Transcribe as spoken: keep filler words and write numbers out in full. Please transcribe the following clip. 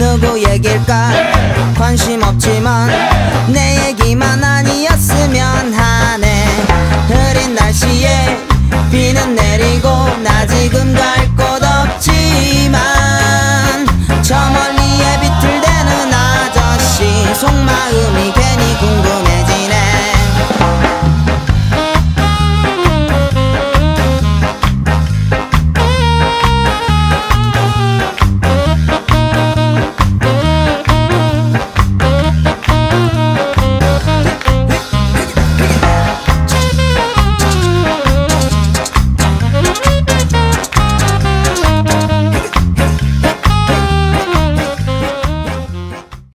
누구 얘길까 관심 없지만 내 얘기만 아니었으면 하네. 흐린 날씨에 비는 내리고 나 지금 갈 곳 없지만